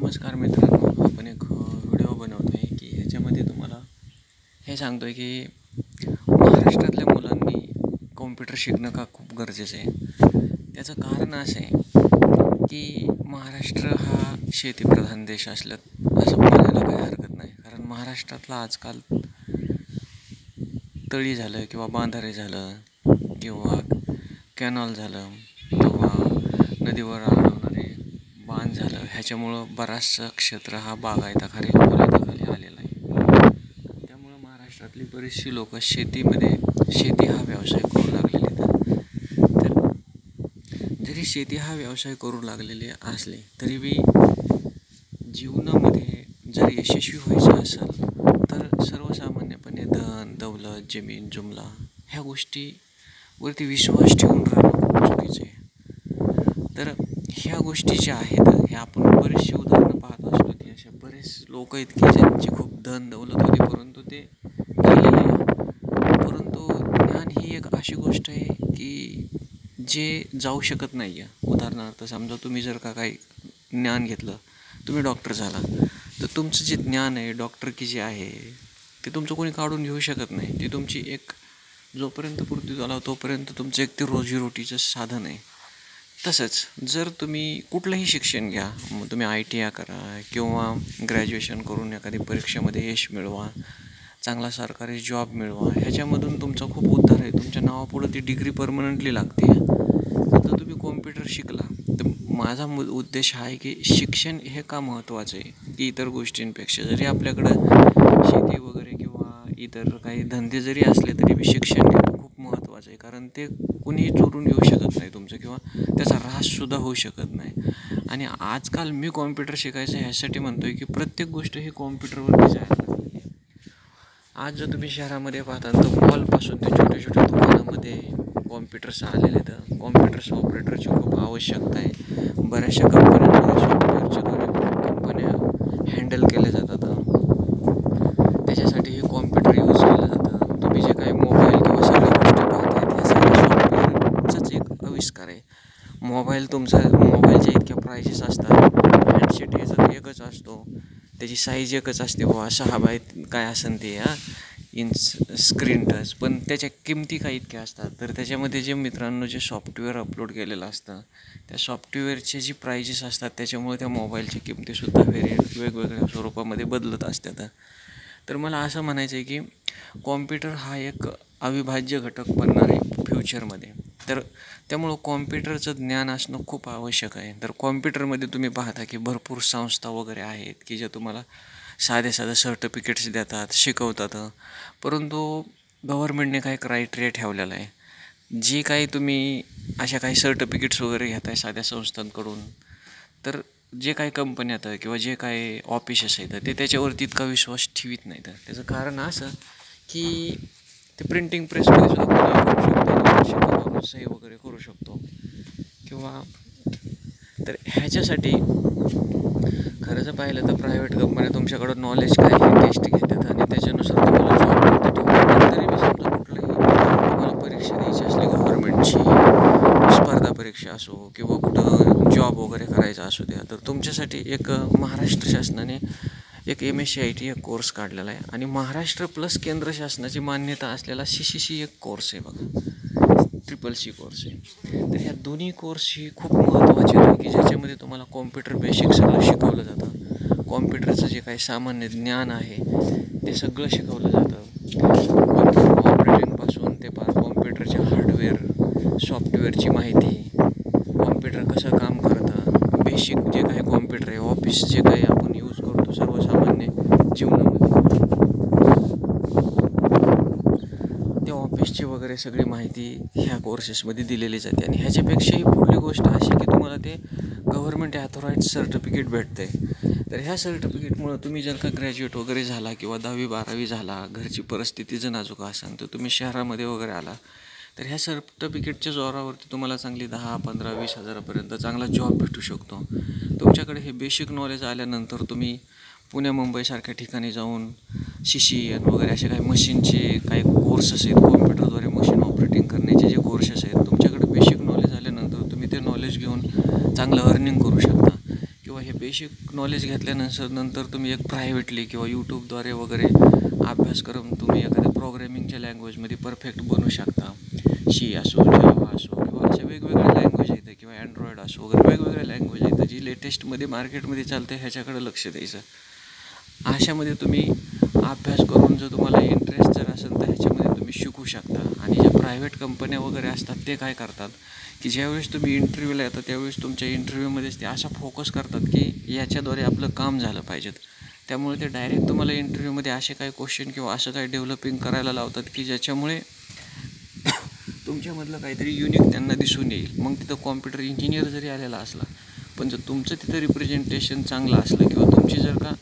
नमस्कार मित्रांनो, आपण एक व्हिडिओ बनवतो आहे की ह्याच्यामध्ये तुम्हाला हे सांगतो आहे की महाराष्ट्रातल्या मुलांनी कॉम्प्युटर शिकणं का खूप गरजेचं आहे. त्याचं कारण असं आहे की महाराष्ट्र हा शेतीप्रधान देश असं म्हणायला काही हरकत नाही. कारण महाराष्ट्रातला आजकाल तळी झालं किंवा बांधारे झालं किंवा कॅनॉल झालं किंवा नदीवर आढळणारे बांध झालं, ह्याच्यामुळं बराचसा क्षेत्र हा बागायताखाली आलेला आहे. त्यामुळं महाराष्ट्रातली बरीचशी लोक शेती हा व्यवसाय करू लागलेले आहेत. तर जरी शेती हा व्यवसाय करू लागलेले असले तरी बी जीवनामध्ये जर यशस्वी व्हायचं असेल तर सर्वसामान्यपणे धन दौलत जमीन जुमला ह्या गोष्टीवरती विश्वास ठेवून राहणं खूप चुकीचं आहे. तर ह्या गोष्टी ज्या आहेत ह्या आपण बरेचसे उदाहरणं पाहत असतो की अशा बरेच लोक आहेत की ज्यांची खूप धन दौलत होती परंतु ते गेलेले आहे. परंतु ज्ञान ही एक अशी गोष्ट आहे की जे जाऊ शकत नाही आहे. उदाहरणार्थ समजा तुम्ही जर का काही ज्ञान घेतलं, तुम्ही डॉक्टर झाला, तर तुमचं जे ज्ञान आहे डॉक्टर की जे आहे ते तुमचं कोणी काढून घेऊ शकत नाही. ती तुमची एक जोपर्यंत पूर्ती झाला तोपर्यंत तुमचं एक ते रोजीरोटीचं साधन आहे. तसंच जर तुम्ही कुठलंही शिक्षण घ्या, मग तुम्ही ITI करा किंवा ग्रॅज्युएशन करून एखादी परीक्षेमध्ये यश मिळवा, चांगला सरकारी जॉब मिळवा, ह्याच्यामधून तुमचा खूप उद्धार आहे. तुमच्या नावापुढं ती डिग्री परमनंटली लागते. जर तुम्ही कॉम्प्युटर शिकला तर माझा उद्देश हा आहे की शिक्षण हे का महत्त्वाचं आहे की इतर गोष्टींपेक्षा. जरी आपल्याकडं शेती वगैरे किंवा इतर काही धंदे जरी असले तरी बी शिक्षण हे खूप महत्त्वाचं आहे. कारण ते कुणीही चोरून घेऊ शकत नाही तुमचं किंवा त्याचा ऱ्हाससुद्धा होऊ शकत नाही. आणि आजकाल मी कॉम्प्युटर शिकायचं ह्यासाठी म्हणतो आहे की प्रत्येक गोष्ट ही कॉम्प्युटरवरतीच आहे. आज जर तुम्ही शहरामध्ये पाहता तर मॉलपासून ते छोट्या छोट्या दुकानामध्ये कॉम्प्युटर्स आलेले आहेत. कॉम्प्युटर्स ऑपरेटरची खूप आवश्यकता आहे. बऱ्याचशा कंपन्यांमध्ये सॉफ्टवेअरच्या कंपन्या हँडल केल्या जातात. त्याच्यासाठी हे कॉम्प्युटर यूज केलं जातं. तुम्ही जे काही मोबाईल किंवा सगळ्या गोष्टी पाहतायत ह्या सगळ्या सॉफ्टवेअरचाच एक आविष्कार आहे. मोबाईलच्या इतक्या प्राइजेस असतात, हँडसेट याचा एकच असतो, त्याची साईज एकच असते 6 बाय काय असेल ते इंच स्क्रीन टच, पण त्याच्या किमती काही इतक्या असतात. तर त्याच्यामध्ये जे मित्रांनो जे सॉफ्टवेअर अपलोड केलेलं असतं त्या सॉफ्टवेअरचे जी प्राइजेस असतात त्याच्यामुळे त्या मोबाईलची किमतीसुद्धा वेगवेगळ्या स्वरूपामध्ये बदलत असतात. तर मला असं म्हणायचं आहे की कॉम्प्युटर हा एक अविभाज्य घटक बनणार आहे फ्युचरमध्ये. तर त्यामुळं कॉम्प्युटरचं ज्ञान असणं खूप आवश्यक आहे. तर कॉम्प्युटरमध्ये तुम्ही पाहता की भरपूर संस्था वगैरे आहेत की ज्या तुम्हाला साधे सर्टिफिकेट्स देतात, शिकवतात. परंतु गव्हर्मेंटने काही क्रायटेरिया ठेवलेला आहे. जी काही तुम्ही अशा काही सर्टिफिकेट्स वगैरे घेताय साध्या संस्थांकडून, तर जे काही कंपन्या आहेत किंवा जे काही ऑफिसेस आहेत ते त्याच्यावरती इतका विश्वास ठेवीत नाहीत. त्याचं कारण असं की ते प्रिंटिंग प्रेसमध्ये सुद्धा करू शकतो, सही वगैरे करू शकतो किंवा. तर ह्याच्यासाठी खरं जर पाहिलं तर प्रायव्हेट कंपन्या तुमच्याकडं नॉलेज काही टेस्ट घेतात आणि त्याच्यानुसार तुम्हाला जॉबवरती ठेवतात. तरी मी समजा कुठलंही तुम्हाला परीक्षा द्यायची असली गव्हर्मेंटची, स्पर्धा परीक्षा असो किंवा कुठं जॉब वगैरे करायचा असू द्या, तर तुमच्यासाठी एक महाराष्ट्र शासनाने एक MSCIT एक कोर्स काढलेला आहे आणि महाराष्ट्र प्लस केंद्र शासनाची मान्यता असलेला CCC एक कोर्स आहे बघा, CCC कोर्स आहे. तर ह्या दोन्ही कोर्स ही खूप महत्त्वाचे आहे की ज्याच्यामध्ये तुम्हाला कॉम्प्युटर बेसिक सगळं शिकवलं जातं. कॉम्प्युटरचं जे काही सामान्य ज्ञान आहे ते सगळं शिकवलं जातं. कॉम्प्युटर ऑपरेटिंगपासून ते कॉम्प्युटरचे हार्डवेअर सॉफ्टवेअरची माहिती, कॉम्प्युटर कसं काम करतं, बेसिक जे काही कॉम्प्युटर आहे, ऑफिस जे काही आपण यूज करतो सर्वसामान्य जीवनामध्ये, त्या ऑफिसची वगैरे सगळी माहिती ह्या कोर्सेसमध्ये दिलेली जाते. आणि ह्याच्यापेक्षाही पुढली गोष्ट अशी की तुम्हाला ते गव्हर्मेंट ॲथॉराईज सर्टिफिकेट भेटते. तर ह्या सर्टिफिकेटमुळं तुम्ही जर का ग्रॅज्युएट वगैरे झाला किंवा 10वी-12वी झाला, घरची परिस्थिती जर नाजूक असेल तर तुम्ही शहरामध्ये वगैरे आला, तर ह्या सर्टिफिकेटच्या जोरावरती तुम्हाला चांगली 10, 15, 20 हजारापर्यंत चांगला जॉब भेटू शकतो. तुमच्याकडे हे बेसिक नॉलेज आल्यानंतर तुम्ही पुणे मुंबईसारख्या ठिकाणी जाऊन CCN वगैरे असे काही मशीनचे काही कोर्सेस आहेत, कॉम्प्युटरद्वारे मशीन ऑपरेटिंग करण्याचे जे कोर्सेस आहेत, तुमच्याकडे बेसिक नॉलेज आल्यानंतर तुम्ही ते नॉलेज घेऊन चांगलं अर्निंग करू शकता किंवा हे बेसिक नॉलेज घेतल्यानंतर तुम्ही एक प्रायव्हेटली किंवा यूट्यूबद्वारे वगैरे अभ्यास करून तुम्ही एखाद्या प्रोग्रॅमिंगच्या लँग्वेजमध्ये परफेक्ट बनू शकता. सी असो, जावा असो किंवा अशा वेगवेगळ्या लँग्वेज येतं किंवा अँड्रॉइड असो वगैरे वेगवेगळ्या लँग्वेज येतं जी लेटेस्टमध्ये मार्केटमध्ये चालते ह्याच्याकडे लक्ष द्यायचं. अशामध्ये तुम्ही अभ्यास करून जर तुम्हाला इंटरेस्ट जर असेल तर ह्याच्यामध्ये तुम्ही शिकू शकता. आणि ज्या प्रायव्हेट कंपन्या वगैरे असतात ते काय करतात की ज्यावेळेस तुम्ही इंटरव्ह्यूला येता त्यावेळेस तुमच्या इंटरव्ह्यूमध्येच ते असा फोकस करतात की याच्याद्वारे आपलं काम झालं पाहिजेत. त्यामुळे ते डायरेक्ट तुम्हाला इंटरव्ह्यूमध्ये असे काही क्वेश्चन किंवा असं काही डेव्हलपिंग करायला लावतात की ज्याच्यामुळे तुमच्यामधलं काहीतरी युनिक त्यांना दिसून येईल. मग तिथं कॉम्प्युटर इंजिनियर जरी आलेला असला पण जर तुमचं तिथं रिप्रेझेंटेशन चांगलं असलं किंवा तुमची जर का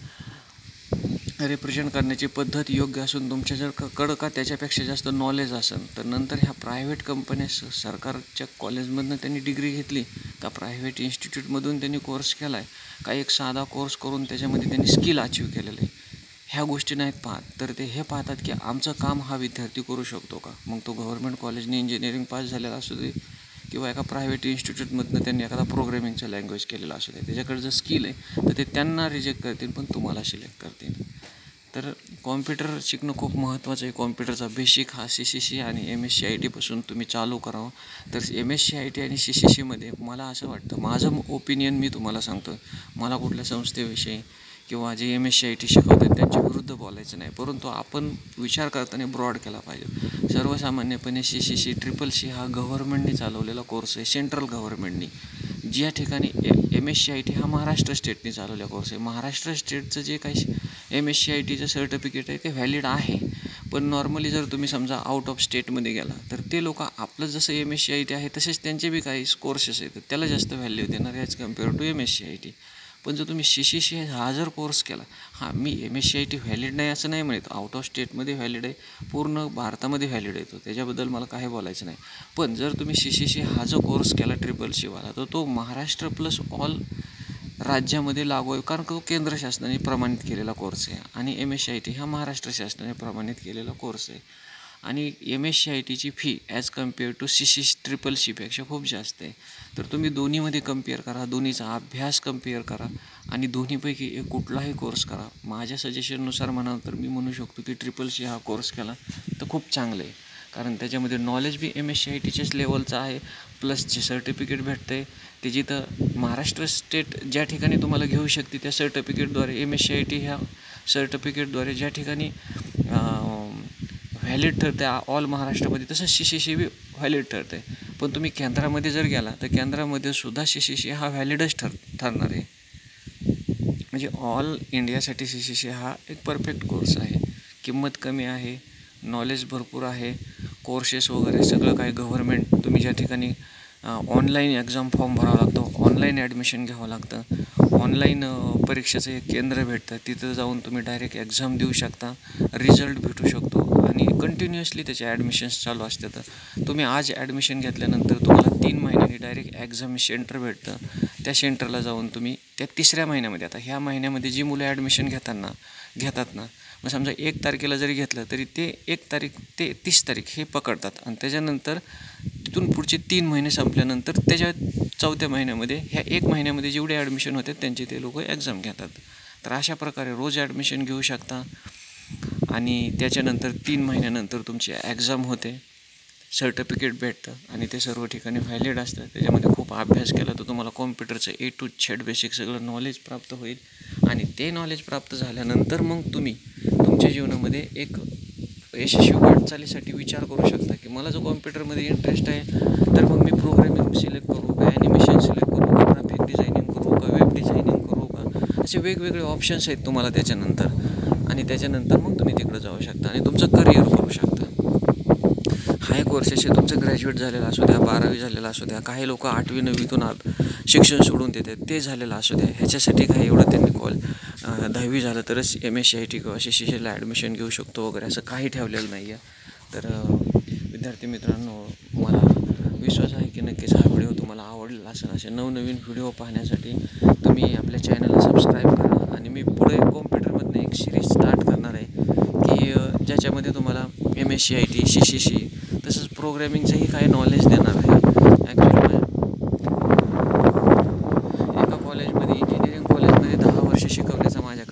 रिप्रेझेंट करण्याची पद्धत योग्य असून तुमच्या जर कडं का त्याच्यापेक्षा जास्त नॉलेज असेल तर नंतर ह्या प्रायव्हेट कंपन्या सरकारच्या कॉलेजमधून त्यांनी डिग्री घेतली का प्रायव्हेट इन्स्टिट्यूटमधून त्यांनी कोर्स केला आहे का एक साधा कोर्स करून त्याच्यामध्ये त्यांनी स्किल अचीव केलेलं आहे, ह्या गोष्टी नाहीत पाहत. तर ते हे पाहतात की आमचं काम हा विद्यार्थी करू शकतो का. मग तो गव्हर्नमेंट कॉलेजने इंजिनिअरिंग पास झालेला असू दे किंवा एका प्रायव्हेट इन्स्टिट्यूटमधनं त्यांनी एखादा प्रोग्रॅमिंगचा लँग्वेज केलेला असू दे, त्याच्याकडे जर स्किल आहे तर ते त्यांना रिजेक्ट करतील पण तुम्हाला सिलेक्ट करतील. तर कॉम्प्युटर शिकणं खूप महत्त्वाचं आहे. कॉम्प्युटरचा बेसिक हा CCC आणि MSc-IT तुम्ही चालू करावं. तर MSc-IT आणि CCCमध्ये मला असं वाटतं, माझं ओपिनियन मी तुम्हाला सांगतो, मला कुठल्या संस्थेविषयी किंवा जे MSc-IT शिकवतात त्यांच्या विरुद्ध बोलायचं नाही, परंतु आपण विचार करताना ब्रॉड केला पाहिजे. सर्वसामान्यपणे CCC CCC हा गव्हर्नमेंटने चालवलेला कोर्स आहे, सेंट्रल गव्हर्नमेंटनी. ज्या ठिकाणी MSc-IT हा महाराष्ट्र स्टेटने चालवलेला कोर्स आहे. महाराष्ट्र स्टेटचं जे काही MSc-ITचं सर्टिफिकेट आहे ते व्हॅलिड आहे. पण नॉर्मली जर तुम्ही समजा आउट ऑफ स्टेटमध्ये गेला तर ते लोक आपलं जसं MSc-IT आहे तसेच त्यांचे बी काही कोर्सेस आहेत त्याला जास्त व्हॅल्यू देणार ॲज कम्पेअर टू MSc-IT. पण जर तुम्ही CCC हा जर कोर्स केला, हां मी MSc-IT व्हॅलिड नाही असं नाही म्हणत, आउट ऑफ स्टेटमध्ये व्हॅलिड आहे, पूर्ण भारतामध्ये व्हॅलिड आहे तो, त्याच्याबद्दल मला काही बोलायचं नाही. पण जर तुम्ही CCC हा जो कोर्स केला CCC तर तो महाराष्ट्र प्लस ऑल राज्यामध्ये लागू आहे, कारण तो केंद्र शासनाने प्रमाणित केलेला कोर्स आहे आणि MSc-IT हा महाराष्ट्र शासनाने प्रमाणित केलेला कोर्स आहे. आणि MSc-ITची fee as compare to CCC खूप जास्त आहे. तर तुम्ही दोन्हीमध्ये कम्पेअर करा, दोन्हीचा अभ्यास कम्पेअर करा आणि दोन्हीपैकी एक कुठलाही कोर्स करा. माझ्या सजेशननुसार म्हणाल तर मी म्हणू शकतो की CCC हा कोर्स केला तर खूप चांगलं आहे, कारण त्याच्यामध्ये नॉलेज बी MSc-ITच्याच लेवलचं आहे, प्लस जे सर्टिफिकेट भेटतं आहे ते जिथं महाराष्ट्र स्टेट ज्या ठिकाणी तुम्हाला घेऊ शकते त्या सर्टिफिकेटद्वारे MSc-IT ह्या सर्टिफिकेटद्वारे ज्या ठिकाणी व्हॅलिड ठरते ऑल महाराष्ट्रामध्ये, तसंच CCC बी व्हॅलिड ठरते. पण तुम्ही केंद्रामध्ये जर गेला तर केंद्रामध्ये सुद्धा CCC हा व्हॅलिडच ठरणार आहे. म्हणजे ऑल इंडियासाठी CCC हा एक परफेक्ट कोर्स आहे. किंमत कमी आहे, नॉलेज भरपूर आहे, कोर्सेस वगैरे सगळं काही गव्हर्मेंट. तुम्ही ज्या ठिकाणी ऑनलाईन एक्झाम फॉर्म भरावा लागतो, ऑनलाईन ॲडमिशन घ्यावं लागतं, ऑनलाईन परीक्षेचं एक केंद्र भेटतं, तिथं जाऊन तुम्ही डायरेक्ट एक्झाम देऊ शकता, रिझल्ट भेटू शकतो आणि कंटिन्युअसली त्याचे ॲडमिशन्स चालू असतात. तुम्ही आज ॲडमिशन घेतल्यानंतर तुम्हाला 3 महिन्यांनी डायरेक्ट एक्झाम सेंटर भेटतं. त्या सेंटरला जाऊन तुम्ही त्या 3ऱ्या महिन्यामध्ये, आता ह्या महिन्यामध्ये जी मुलं ॲडमिशन घेतात ना, मग समजा 1 तारखेला जरी घेतलं तरी ते 1 तारीख ते 30 तारीख हे पकडतात आणि त्याच्यानंतर तिथून पुढचे 3 महिने संपल्यानंतर त्याच्या 4थ्या महिन्यामध्ये ह्या 1 महिन्यामध्ये जेवढे ॲडमिशन होते त्यांचे ते लोक एक्झाम घेतात. तर अशा प्रकारे रोज ॲडमिशन घेऊ शकता आणि त्याच्यानंतर 3 महिन्यानंतर तुमची एक्झाम होते, सर्टिफिकेट भेटतं आणि ते सर्व ठिकाणी व्हॅलिड असतं. त्याच्यामध्ये खूप अभ्यास केला तर तुम्हाला कॉम्प्युटरचं A to Z बेसिक सगळं नॉलेज प्राप्त होईल आणि ते नॉलेज प्राप्त झाल्यानंतर मग तुम्ही तुमच्या जीवनामध्ये एक यशस्वी वाटचालीसाठी विचार करू शकता की मला जो कॉम्प्युटरमध्ये इंटरेस्ट आहे तर मग मी प्रोग्रॅमिंग सिलेक्ट करू का, ॲनिमेशन सिलेक्ट करू का, ग्राफिक डिझायनिंग करू का, वेब डिझायनिंग करू का, असे वेगवेगळे ऑप्शन्स आहेत तुम्हाला त्याच्यानंतर. आणि त्याच्यानंतर मग तुम्ही तिकडं जाऊ शकता आणि तुमचं करिअर करू शकता. हाय कोर्सेस आहे, तुमचं ग्रॅज्युएट झालेलं असू द्या, 12वी झालेलं असू द्या, काही लोक 8वी 9वीतून शिक्षण सोडून देतात, ते झालेलं असू द्या, ह्याच्यासाठी काही एवढं त्यांनी 10वी झालं तरच MSc-IT किंवा CCCला ॲडमिशन घेऊ शकतो वगैरे असं काही ठेवलेलं नाही आहे. तर विद्यार्थी मित्रांनो, मला विश्वास आहे की नक्कीच हा व्हिडिओ तुम्हाला आवडलेला असेल. असे नवनवीन व्हिडिओ पाहण्यासाठी तुम्ही आपल्या चॅनलला सबस्क्राईब करा आणि मी पुढे कॉम्प्युटरमधनं एक सिरीज स्टार्ट करणार आहे की ज्याच्यामध्ये तुम्हाला MSc-IT CCC तसंच प्रोग्रॅमिंगचंही काही नॉलेज देणार आहे. ॲक्च्युली एका कॉलेजमध्ये इंजिनिअरिंग कॉलेज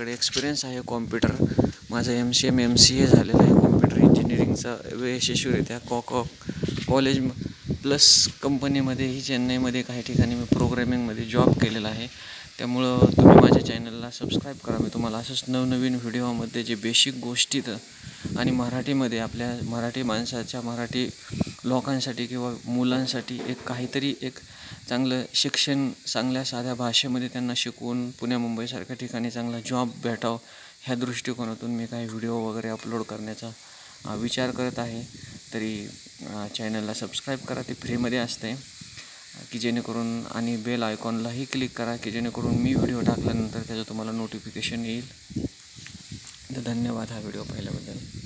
माझ्याकडे एक्सपिरियन्स आहे कॉम्प्युटर. माझं MCM MCA झालेलं आहे कॉम्प्युटर इंजिनिअरिंगचा यशस्वीरित्या कॉलेज प्लस कंपनीमध्येही चेन्नईमध्ये काही ठिकाणी मी प्रोग्रॅमिंगमध्ये जॉब केलेला आहे. त्यामुळं तुम्ही माझ्या चॅनलला सबस्क्राईब करा. मी तुम्हाला असंच नवनवीन व्हिडिओमध्ये जे बेसिक गोष्टी आणि मराठीमध्ये आपल्या मराठी माणसाच्या मराठी लोकांसाठी किंवा मुलांसाठी एक काहीतरी एक चांगलं शिक्षण चांगल्या साध्या भाषेमध्ये त्यांना शिकवून पुण्या मुंबईसारख्या ठिकाणी चांगला जॉब भेटावं ह्या दृष्टिकोनातून मी काही व्हिडिओ वगैरे अपलोड करण्याचा विचार करत आहे. तरी चॅनलला सबस्क्राईब करा, ते फ्रीमध्ये असते की जेणेकरून, आणि बेल आयकॉनलाही क्लिक करा की जेणेकरून मी व्हिडिओ टाकल्यानंतर त्याचं तुम्हाला नोटिफिकेशन येईल. तर धन्यवाद हा व्हिडिओ पाहिल्याबद्दल.